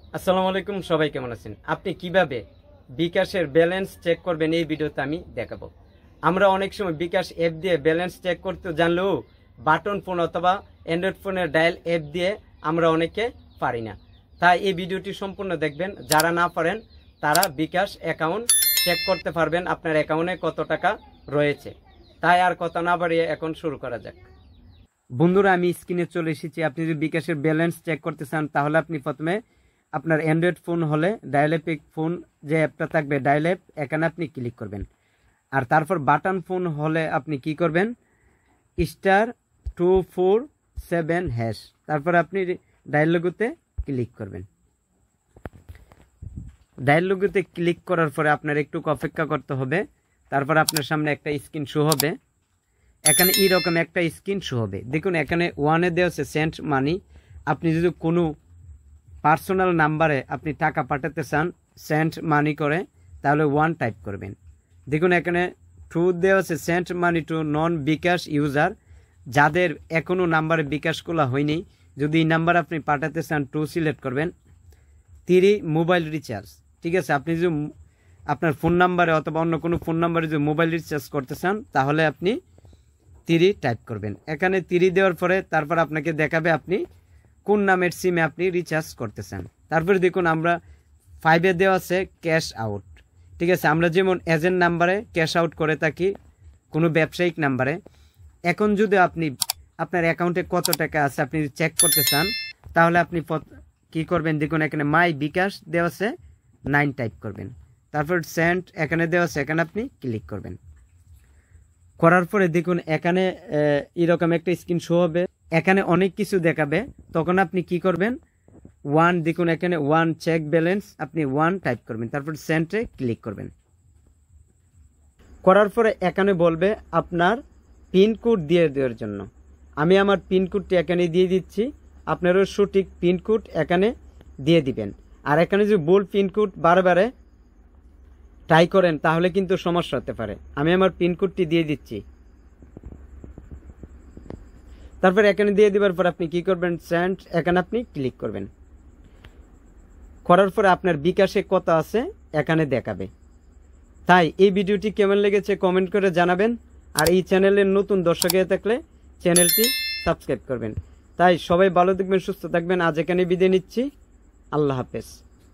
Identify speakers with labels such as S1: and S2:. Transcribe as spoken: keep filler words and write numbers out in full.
S1: আসসালামু আলাইকুম, সবাই কেমন আছেন? আপনি কিভাবে বিকাশের ব্যালেন্স চেক করবেন এই ভিডিওতে আমি দেখাবো। আমরা অনেক সময় বিকাশ অ্যাপ দিয়ে ব্যালেন্স চেক করতে জানলেও বাটন ফোন অথবা অ্যান্ড্রয়েড ফোনের ডায়াল অ্যাপ দিয়ে আমরা অনেকে পারি না। তাই এই ভিডিওটি সম্পূর্ণ দেখবেন। যারা না পারেন তারা বিকাশ অ্যাকাউন্ট চেক করতে পারবেন আপনার অ্যাকাউন্টে কত টাকা রয়েছে। তাই আর কথা না বাড়িয়ে এখন শুরু করা যাক। বন্ধুরা, আমি স্ক্রিনে চলে এসেছি। আপনি যদি বিকাশের ব্যালেন্স চেক করতে চান তাহলে আপনি প্রথমে আপনার অ্যান্ড্রয়েড ফোন হলে ডায়াল অ্যাপ ফোন যে অ্যাপটা থাকবে ডায়াল অ্যাপ, এখানে আপনি ক্লিক করবেন। আর তারপর বাটন ফোন হলে আপনি কি করবেন, star two four seven hash, তারপর আপনি ডায়াল লোগোতে ক্লিক করবেন। ডায়াল লোগোতে ক্লিক করার পরে আপনার একটু অপেক্ষা করতে হবে। তারপর আপনার সামনে একটা স্ক্রিন শো হবে। এখানে এইরকম একটা স্ক্রিন শো হবে। দেখুন, এখানে ওয়ানে দেওয়া আছে সেন্ট মানি। আপনি যদি কোনো পার্সোনাল নাম্বারে আপনি টাকা পাঠাতে চান সেন্ট মানি করে, তাহলে ওয়ান টাইপ করবেন। দেখুন, এখানে টু দেওয়া আছে send money to non bKash user, যাদের এখনও নাম্বারে বিকাশ খোলা হয়নি। যদি এই নাম্বার আপনি পাঠাতে চান টু সিলেক্ট করবেন। থ্রি মোবাইল রিচার্জ, ঠিক আছে। আপনি যদি আপনার ফোন নাম্বারে অথবা অন্য কোনো ফোন নাম্বারে যদি মোবাইল রিচার্জ করতে চান তাহলে আপনি থ্রি টাইপ করবেন। এখানে থ্রি দেওয়ার পরে তারপর আপনাকে দেখাবে আপনি কোন নামের সিমে আপনি রিচার্জ করতে চান। তারপরে দেখুন, আমরা ফাইভে দেওয়া আছে ক্যাশ আউট, ঠিক আছে। আমরা যেমন এজেন্ট নাম্বারে ক্যাশ আউট করে থাকি কোনো ব্যবসায়িক নাম্বারে। এখন যদি আপনি আপনার অ্যাকাউন্টে কত টাকা আছে আপনি চেক করতে চান তাহলে আপনি কি করবেন, দেখুন এখানে মাই বিকাশ দেওয়া আছে নাইন টাইপ করবেন। তারপর সেন্ট এখানে দেওয়া আছে, এখানে আপনি ক্লিক করবেন। করার পরে দেখুন এখানে এরকম একটা স্ক্রিন শো হবে। এখানে অনেক কিছু দেখাবে। তখন আপনি কি করবেন, ওয়ান, দেখুন এখানে ওয়ান চেক ব্যালেন্স, আপনি ওয়ান টাইপ করবেন। তারপর সেন্টে ক্লিক করবেন। করার পরে এখানে বলবে আপনার পিনকোড দিয়ে দেওয়ার জন্য। আমি আমার পিনকোডটি এখানে দিয়ে দিচ্ছি। আপনারও সঠিক পিনকোড এখানে দিয়ে দিবেন। আর এখানে যদি ভুল পিনকোড বারে ট্রাই করেন তাহলে কিন্তু সমস্যা হতে পারে। আমি আমার পিনকোডটি দিয়ে দিচ্ছি। তারপর এখানে দিয়ে দেওয়ার পর আপনি কি করবেন, সেন্ড, এখানে আপনি ক্লিক করবেন। করার পরে আপনার বিকাশে কত আছে এখানে দেখাবে। তাই এই ভিডিওটি কেমন লেগেছে কমেন্ট করে জানাবেন। আর এই চ্যানেলের নতুন দর্শক হয়ে থাকলে চ্যানেলটি সাবস্ক্রাইব করবেন। তাই সবাই ভালো থাকবেন, সুস্থ থাকবেন। আজ এখানে বিদায় নিচ্ছি। আল্লাহ হাফেজ।